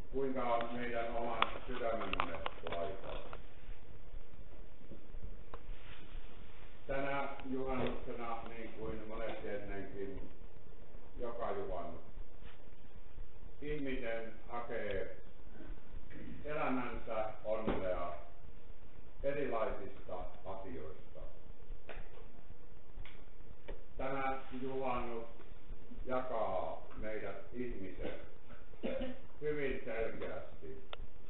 kuinka on meidän oman sydämemme laita. Tänä juhannuksena, niin kuin monet ennenkin, joka juhannus, ihminen hakee elämänsä onnea erilaisista asioista. Tämä juhannus jakaa meidät ihmiset hyvin selkeästi.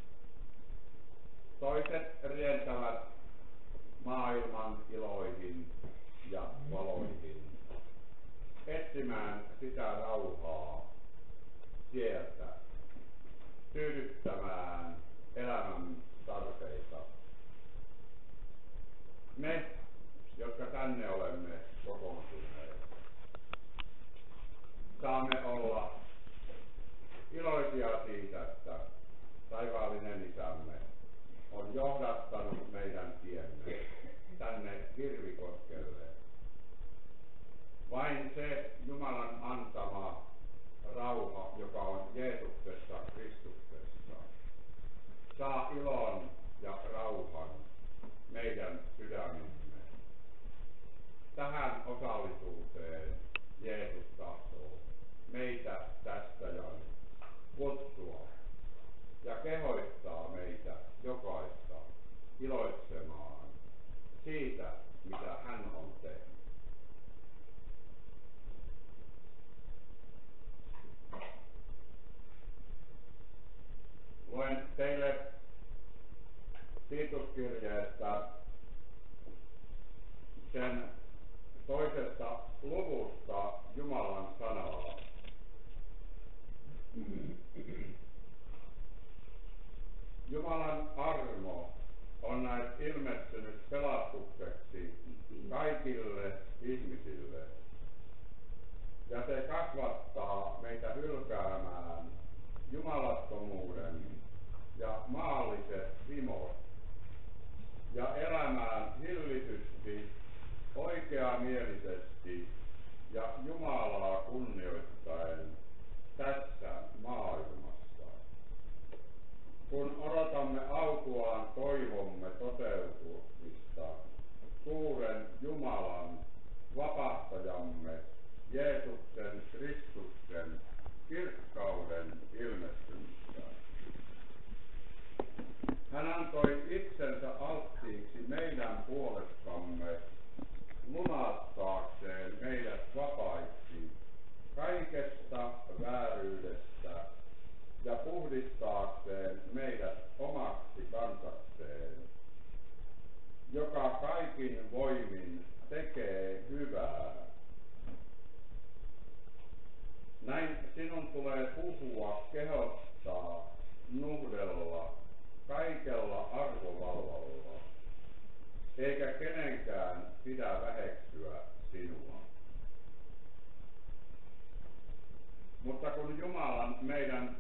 Toiset rientävät maailman iloihin ja valoihin, etsimään sitä rauhaa sieltä, tyydyttämään elämän tarpeita. Me, jotka tänne olemme kokoontuneet, saamme olla iloisia siitä, että taivaallinen Isämme on johdattanut meidän tiemme tänne Hirvikoskelle. Vain se Jumalan antama rauha, joka on Jeesuksessa Kristuksessa, saa ilon ja rauhan meidän sydämimme. Tähän osallisuuteen Jeesus tahtoo meitä tästä ja kutsua ja kehoittaa meitä jokaista iloitsemaan siitä, mitä hän on tehnyt. Luen teille Tiituskirjeestä sen 2. luvusta Jumalan sanaa. Jumalan armo on näet ilmestynyt pelastukseksi kaikille ihmisille, ja se kasvattaa meitä hylkäämään jumalattomuuden ja maalliset himot ja elämään hillitysti, oikeamielisesti ja Jumalaa kunnioittaen tässä maailmassa. Kun odotamme autuaan toivomme toteutumista suuren Jumalan, vapahtajamme, Jeesuksen Kristuksen kirkkauden ilmestymistä. Hän antoi itsensä alttiiksi meidän puolestamme lunastaakseen meidät vapaiksi kaikesta vääryydestä ja puhdistaakseen meidät omaksi kansakseen, joka kaikin voimin tekee hyvää. Näin sinun tulee puhua, kehottaa, nuhdella, kaikella arvovallalla, eikä kenenkään pidä väheksyä sinua. Mutta kun Jumalan meidän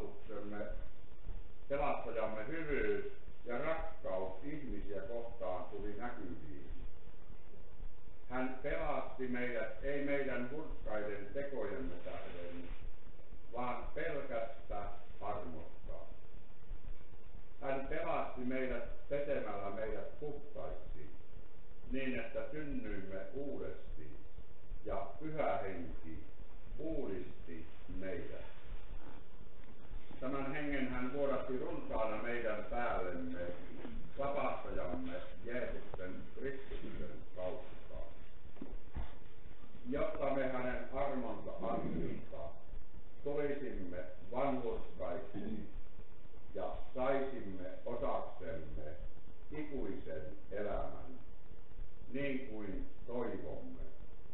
pelastajamme hyvyys ja rakkaus ihmisiä kohtaan tuli näkyviin, hän pelasti meidät ei meidän hurskaiden tekojemme tähden, vaan pelkästä armosta. Hän pelasti meidät pesemällä meidät puhtaiksi, niin että synnyimme uudesti, ja Pyhä Henki uudisti meidät. Tämän hengen hän vuodatti runsaana meidän päällemme, vapahtajamme Jeesuksen Kristuksen kautta, jotta me hänen armonsa ansiosta tulisimme vanhurskaiksi ja saisimme osaksemme ikuisen elämän, niin kuin toivomme.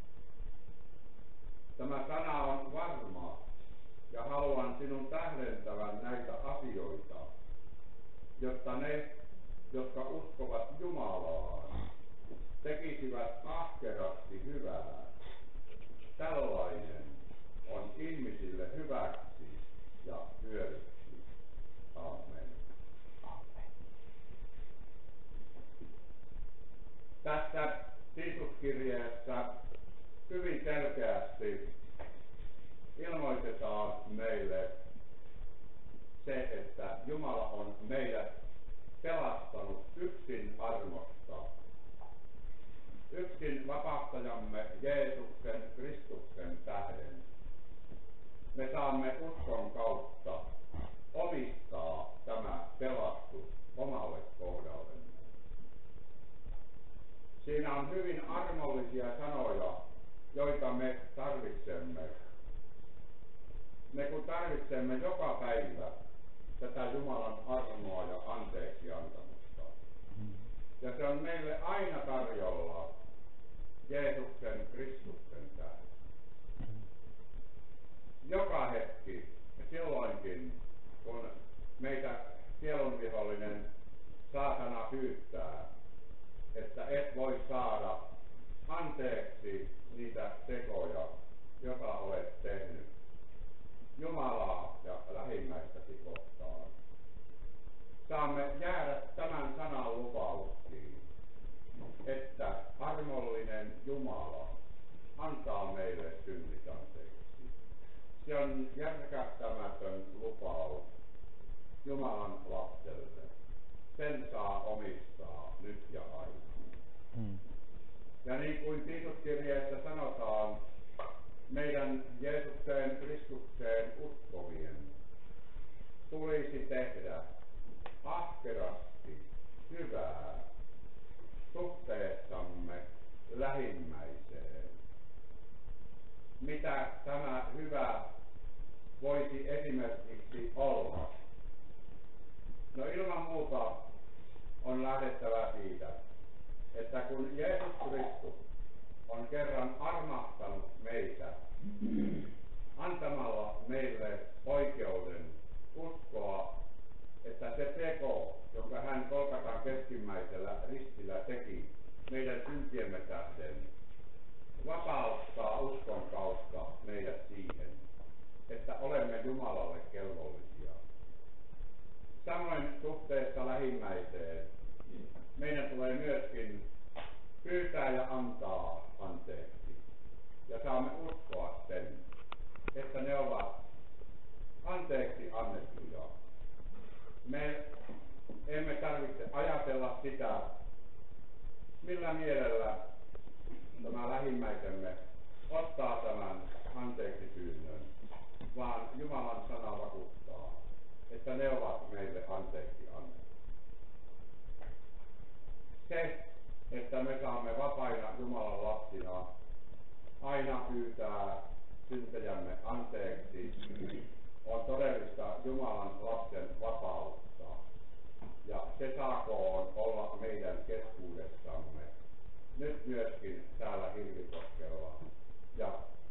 Tämä sana on varma, ja haluan sinun tähdentävän näitä asioita, jotta ne, jotka uskovat Jumalaan, tekisivät ahkerasti hyvää. Tällainen on ihmisille hyväksi ja hyödyksi. Amen. Tässä Tiituskirjeessä hyvin selkeästi ilmoitetaan meille se, Jumala on meidät pelastanut yksin armosta. Yksin vapahtajamme Jeesuksen Kristuksen tähden. Me saamme uskon kautta omistaa tämä pelastus omalle kohdallemme. Siinä on hyvin armollisia sanoja, joita me tarvitsemme. Me kun tarvitsemme joka päivä tätä Jumalan armoa ja anteeksiantamusta. Ja se on meille aina tarjolla Jeesuksen Kristuksen tähden. Joka hetki, silloinkin, kun meitä sielunvihollinen saatana syyttää, että et voi saada anteeksi niitä tekoja, joita olet tehnyt Jumalaa ja lähimmäistäsi kohtaan. Saamme jäädä tämän sanan lupauksiin, että armollinen Jumala antaa meille synnit anteeksi. Se on järkähtämätön lupaus Jumalan lapselle. Sen saa omistaa nyt ja aina. Ja niin kuin Tiituskirjeessä sanotaan, meidän Jeesukseen Kristukseen uskovien tulisi tehdä ahkerasti hyvää suhteessamme lähimmäiseen. Mitä tämä hyvä voisi esimerkiksi olla? No ilman muuta on lähdettävä siitä, että kun Jeesus Kristus on kerran armahtanut meitä antamalla meille oikeuden uskoa, että se teko, jonka hän Golgatan keskimmäisellä ristillä teki meidän syntiemme tähden, vapauttaa uskon kautta meidät siihen, että olemme Jumalalle kelvollisia. Samoin suhteessa lähimmäiseen meidän tulee myöskin pyytää ja antaa anteeksi. Ja saamme uskoa sen, että ne ovat anteeksi annettuja. Me emme tarvitse ajatella sitä, millä mielellä tämä lähimmäisemme ottaa tämän anteeksi pyynnön, vaan Jumalan sana vakuuttaa, että ne ovat meille anteeksi annettu. Se, että me saamme vapaina Jumalan lapsina aina pyytää syntejämme anteeksi, on todellista Jumalan lapsen vapautta. Ja se saakoon olla meidän keskuudessamme nyt myöskin täällä Hirvikoskella ja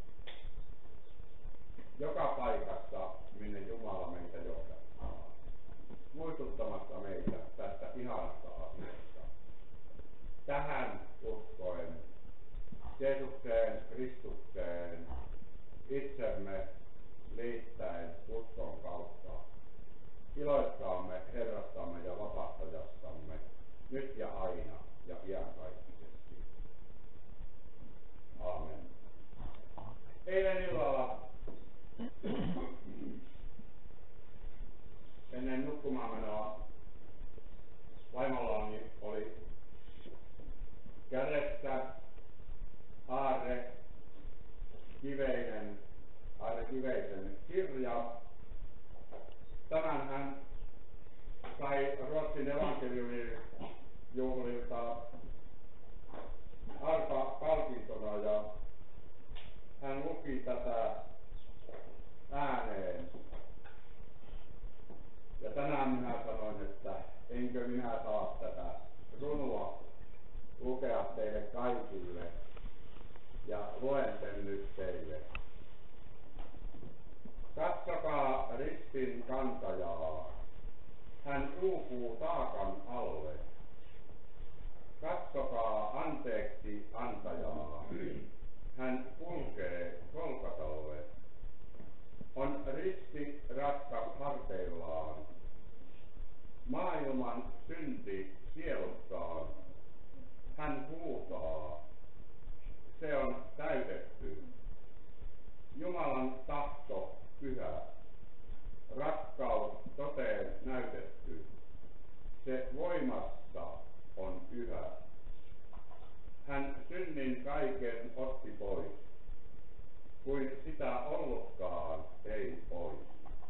joka paikassa, minne Jumala meitä johdattaa, muistuttamassa meitä tästä ihanasta asiasta. Tähän uskoen, Jeesukseen Kristukseen, itsemme liittäen uskon kautta, iloitkaamme Herrastamme ja vapahtajastamme nyt ja aina ja iankaikkisesti. Aamen. Eilen illalla ennen nukkumaanmenoa vaimollani oli kädessä Aarre Kiveisen kirja. Tämän hän sai Ruotsin evankeliumin juhlilta Arpa-palkintona ja hän luki tätä ääneen. Ja tänään minä sanoin, että enkö minä saa tätä runua lukea teille kaikille ja luen sen nyt teille. Katsokaa ristin kantajaa, hän uupuu taakan alle. Katsokaa anteeksi antajaa, hän kulkee Golgatalle. On risti raskas harteillaan, maailman synti sielussaan. Hän huutaa, se on täytetty. Jumalan tahto pyhä, rakkaus toteen näytetty. se voimassa on yhä. Hän synnin kaiken otti pois, kuin sitä ollutkaan ei pois.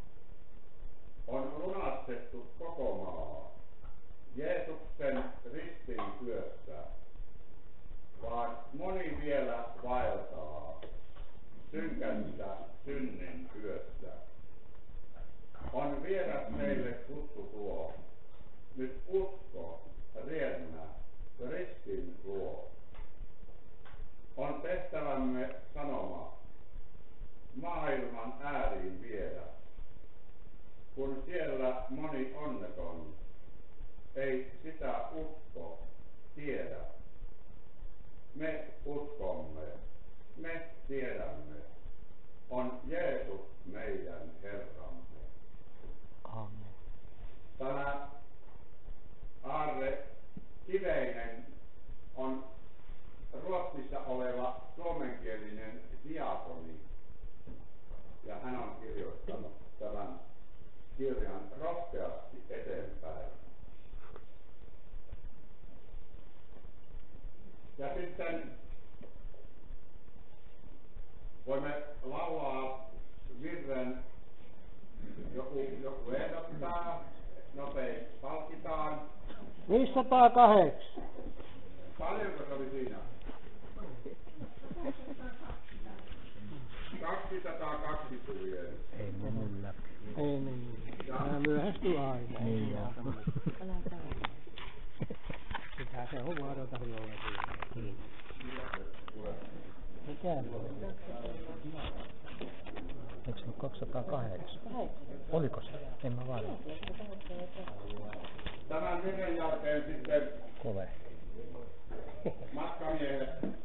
On lunastettu koko maa Jeesuksen ristin työssä, vaan moni vielä vaeltaa synkässä synnin yössä. On vieras meille kutsu tuo, nyt usko, riennä, ristin luo. On tehtävämme sanoma, maailman ääriin viedä, kun siellä moni onneton ei sitä usko tiedä. Me uskomme, me tiedämme, on Jeesus meidän Herramme. Amen. Tämä Aarre Kiveinen on Ruotsissa oleva suomenkielinen diakoni, ja hän on kirjoittanut tämän kirjan rohkeasti eteenpäin. Ja sitten voimme laulaa virren, joku ehdottaa, nopein palkitaan. 508. Paljonko se oli siinä? 202 tuli. Ei mennyt läpi. Ei niin. Mä myöhästyn aina. Niin joo. Sitä se on vaadota jollakin. Mikä? Eikö se ollut 208? Oliko se? En mä varma. Tämän virren jälkeen sitten Kove. matkamiehet